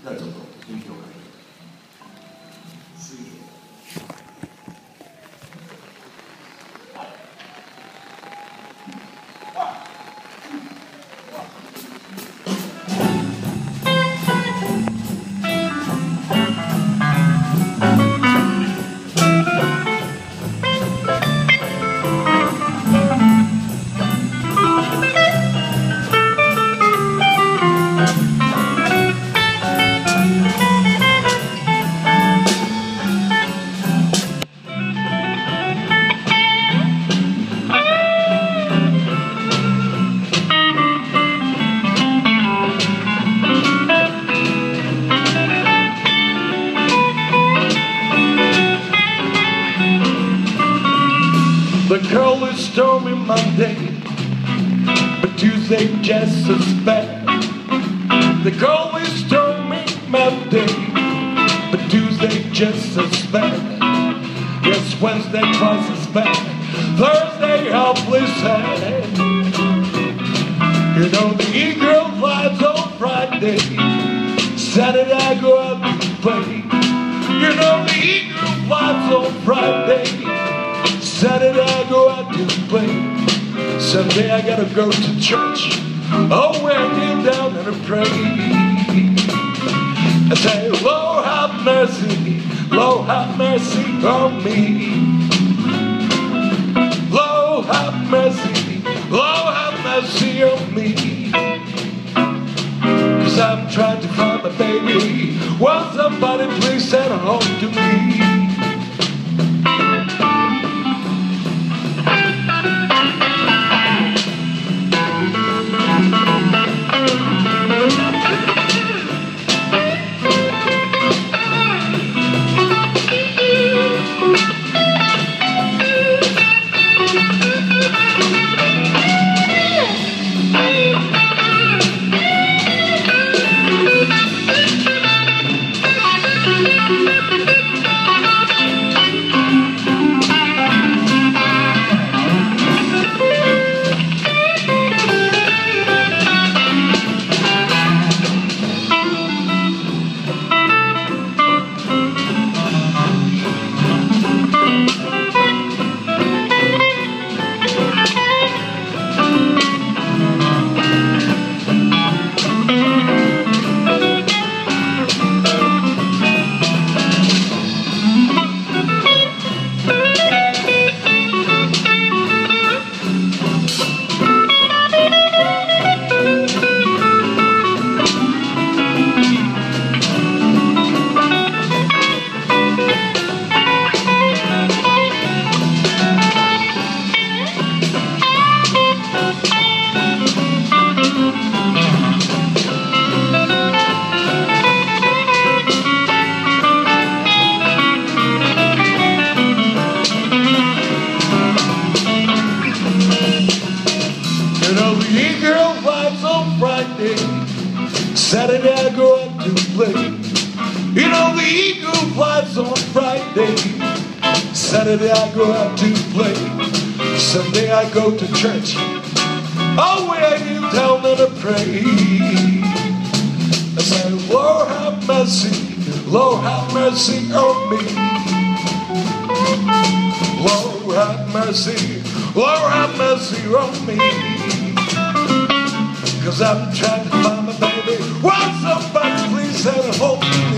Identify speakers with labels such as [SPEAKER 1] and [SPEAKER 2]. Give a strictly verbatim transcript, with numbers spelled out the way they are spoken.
[SPEAKER 1] ではちょっと品評会水泳The girl is Stormy Monday, but Tuesday just as bad. The girl is Stormy Monday, but Tuesday just as bad. Yes, Wednesday twice as bad. Thursday awfully sad. You know the e-girl flies on Friday. Saturday I go out to play. You know the e-girl flies on Friday. Saturday I go out to play. Sunday I gotta go to church. Oh, where I kneel down and I pray. I say, Lord have mercy, Lord have mercy on me. Lord have mercy, Lord have mercy on me. Cause I'm trying to find my baby. Won't somebody please send her home to me? Saturday I go out to play. You know the eagle flies on Friday. Saturday I go out to play. Sunday I go to church. Oh, where I kneel down and I pray. I say, Lord have mercy, Lord have mercy on me. Lord have mercy, Lord have mercy on me. Cause I'm trying to find my baby. Won't somebody please send her home to me?